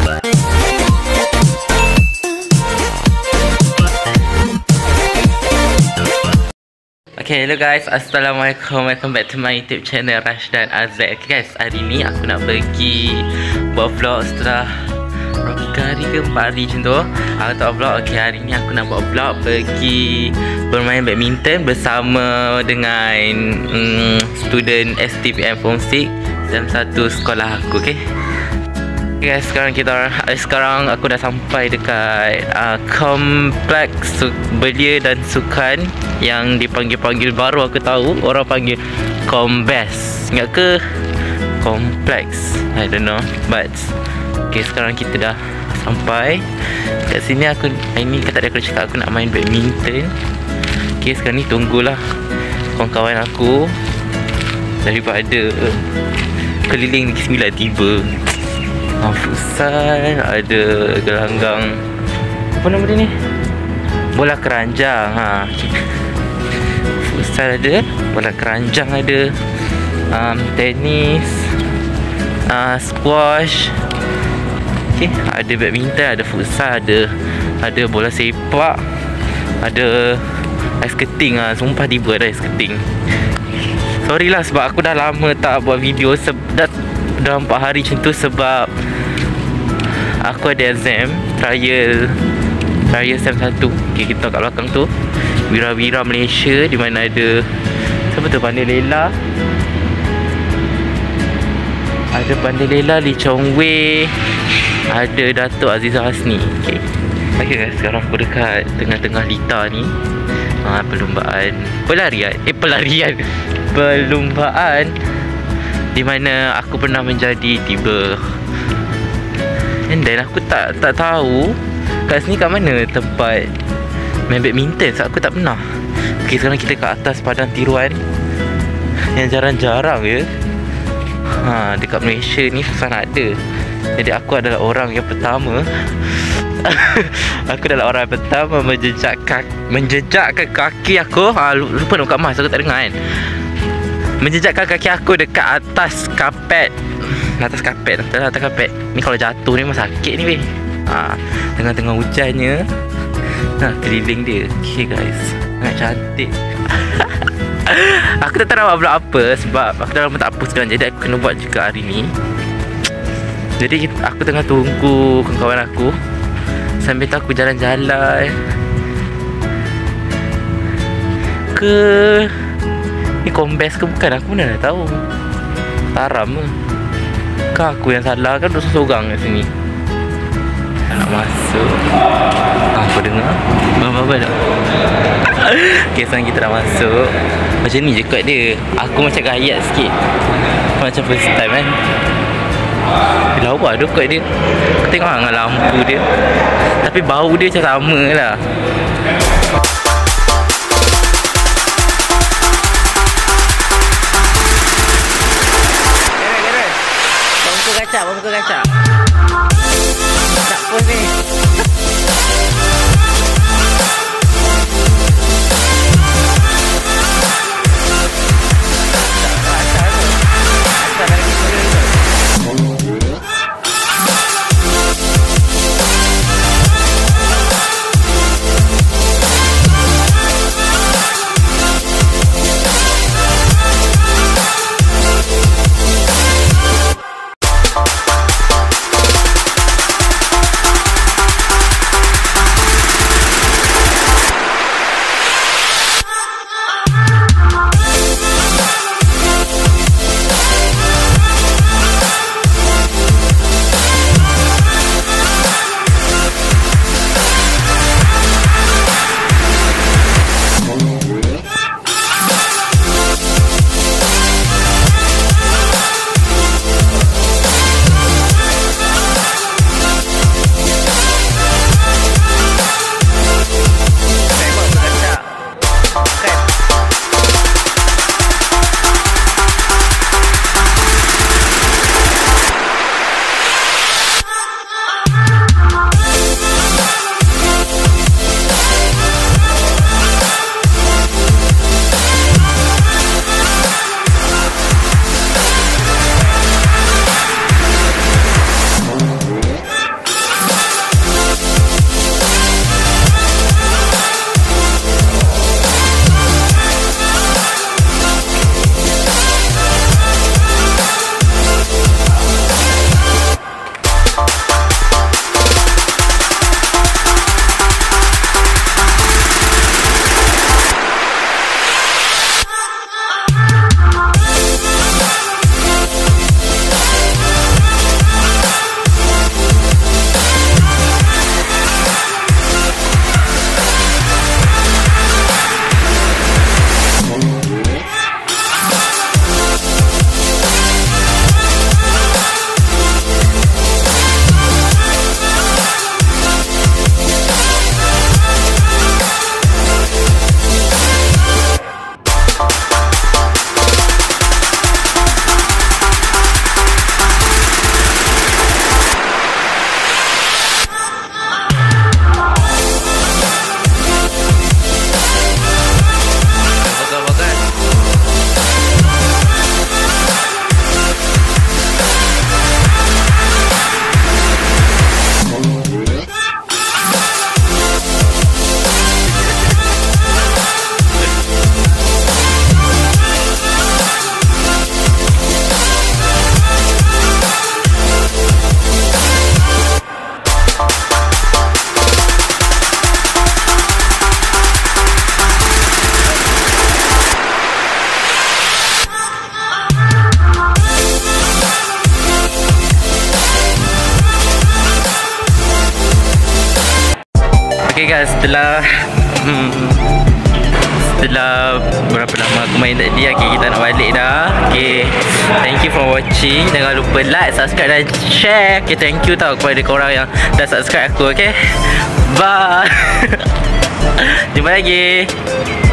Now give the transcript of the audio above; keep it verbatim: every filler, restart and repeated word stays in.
Okay, hello guys, assalamualaikum, welcome back to my YouTube channel Rash dan Azek. Okay guys, hari ni aku nak pergi buat vlog setelah berapa hari ke empat hari macam tu. Aku tak vlog. Okay, hari ni aku nak buat vlog pergi bermain badminton bersama dengan mm, student S T P M Form enam Sem satu sekolah aku. Okay, okay guys, sekarang kita eh, sekarang aku dah sampai dekat uh, kompleks belia dan sukan yang dipanggil-panggil baru, aku tahu orang panggil KOMBES. Ingat ke kompleks? I don't know, but okay, sekarang kita dah sampai kat sini. Aku ini kata dia, aku cakap aku nak main badminton. Okay, sekarang ni tunggulah kawan-kawan aku daripada keliling Negeri Sembilan tiba. Ha, futsal, ada gelanggang, apa nama dia ni? Bola keranjang. Ha. Futsal ada, bola keranjang ada, um, tenis, uh, squash. Okay, ada badminton, ada futsal, ada ada bola sepak, ada ais skating. Ah, sumpah tiba ada ais skating. Sorry lah sebab aku dah lama tak buat video, dah, dah empat hari macam tu sebab aku ada exam trial trial Sem satu. Okay, kita kat belakang tu Wira-Wira Malaysia, di mana ada siapa tu, Pandai Lela, ada Pandai Lela, Lee Chong Wei, ada Datuk Azizah Hasni. Okay, okay guys, sekarang aku dekat tengah-tengah lita ni. Ha, perlumbaan pelarian Eh pelarian Perlumbaan di mana aku pernah menjadi tiba. And then aku tak tak tahu kat sini kat mana tempat main badminton, sebab aku tak pernah. Okay, sekarang kita kat atas padang tiruan yang jarang-jarang je. Ha, dekat Malaysia ni susah nak ada. Jadi aku adalah orang yang pertama Aku adalah orang yang pertama menjejak kaki, menjejakkan kaki aku. Ha, lupa nak buka mask, aku tak dengar kan. Menjejakkan kaki aku dekat atas kapet. Atas kapet, atas, atas kapet. Ni kalau jatuh ni memang sakit ni weh. Ha, tengah-tengah hujannya. Nah, keliling dia. Okay guys, sangat cantik. Aku tak tahu nak buat vlog apa sebab aku dah lama tak upload sekarang. Jadi aku kena buat juga hari ni. Jadi aku tengah tunggu kawan-kawan aku. Sambil tu aku jalan-jalan ke ni KOMBES ke bukan, aku mana dah tahu. Taram ke? Kan aku yang salah kan, duduk seorang kat sini. Tak nak masuk. Ha, aku dengar apa-apa tak. Okay, sekarang kita dah masuk. Macam ni je kot dia. Aku macam gayat sikit, macam first time kan. Lawa tu kot dia. Aku tengok dengan lampu dia, tapi bau dia macam sama lah. Gerak-gerak. Bangku kacak, bangku kacak. Tak pun ni. Okay guys, setelah hmm, Setelah berapa lama aku main tadi, okay, kita nak balik dah. Okay, thank you for watching. Jangan lupa like, subscribe dan share. Okay, thank you tau kepada korang yang dah subscribe aku. Okay, bye. Jumpa lagi.